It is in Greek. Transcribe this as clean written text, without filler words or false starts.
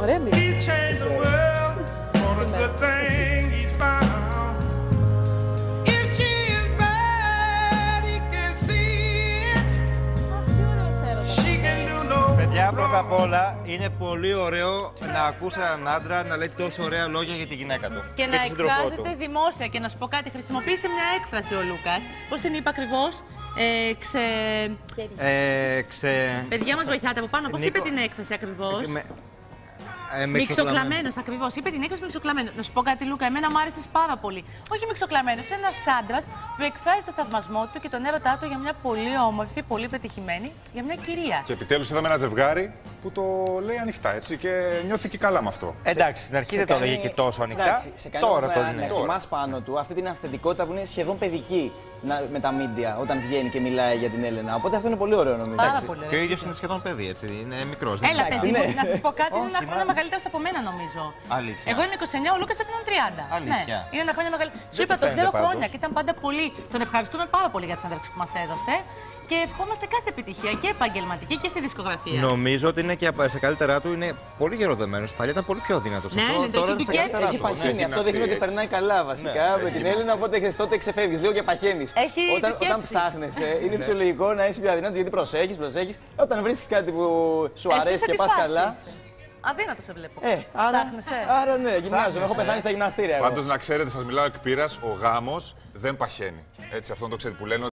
Ωραία μίλησε. Παιδιά, πρώτα απ' όλα είναι πολύ ωραίο να ακούσει έναν άντρα να λέει τόσο ωραία λόγια για τη γυναίκα του. Και να εκφράζεται δημόσια. Και να σου πω κάτι, χρησιμοποίησε μια έκφραση ο Λούκας. Πώς την είπε ακριβώς? Παιδιά, μας βοηθάτε από πάνω. Πώς είπε την έκφραση ακριβώς? Μιξοκλαμμένος, ακριβώς. Είπε την έκφραση μιξοκλαμμένος. Να σου πω κάτι, Λούκα, εμένα μου άρεσε πάρα πολύ. Όχι μιξοκλαμμένος, ένας άντρας που εκφράζει το θαυμασμό του και τον έρωτά του για μια πολύ όμορφη, πολύ πετυχημένη, για μια κυρία. Και επιτέλους είδαμε ένα ζευγάρι που το λέει ανοιχτά, έτσι, και νιώθει και καλά με αυτό. Εντάξει, στην αρχή δεν το έλεγε και τόσο ανοιχτά. Τώρα το είναι. Να πάνω του αυτή την αυθεντικότητα που είναι σχεδόν παιδική με τα μίντια όταν βγαίνει και μιλάει για την Έλενα. Οπότε αυτό είναι πολύ ωραίο, νομίζω. Και ο ίδιος είναι σχεδόν παιδί, έτσι. Είναι μικρός. Έλα, παιδί μου, να σας πω κάτι, είναι ένα χρόνο μεγαλύτερος από μένα, νομίζω. Αλήθεια. Εγώ είμαι 29, ο Λούκας έπαιρνε 30. Αλήθεια. Ναι, είναι ένα χρόνο μεγαλύτερο. Σου είπα, τον ξέρω χρόνια και ήταν πάντα πολύ. Τον ευχαριστούμε πάρα πολύ για τη συνέντευξη που μας έδωσε. Και ευχόμαστε κάθε επιτυχία και επαγγελματική και στη δισκογραφία. Νομίζω ότι είναι και σε καλύτερά του, είναι πολύ γεροδεμένος. Παλιά ήταν πολύ πιο αδύνατος. Ναι, είναι το έχει του κέψει. Έχει παχύνει. Αυτό δείχνει ότι περνάει καλά βασικά με την Έλληνα. Οπότε τότε ξεφεύγεις λίγο και παχαίνεις. Όταν ψάχνεσαι, είναι φυσιολογικό να είσαι πιο αδυνάτος γιατί προσέχεις. Όταν βρίσκεις κάτι που σου αρέσει και πας καλά. Αδύνατο σε βλέπω. Άρα ναι, γυμνάζομαι. Έχω πεθάνει στα γυμναστήρια. Πάντως να ξέρετε, σας μιλάω εκ πείρας, ο γάμος δεν παχαίνει. Έτσι, αυτό το ξέρετε που λένε.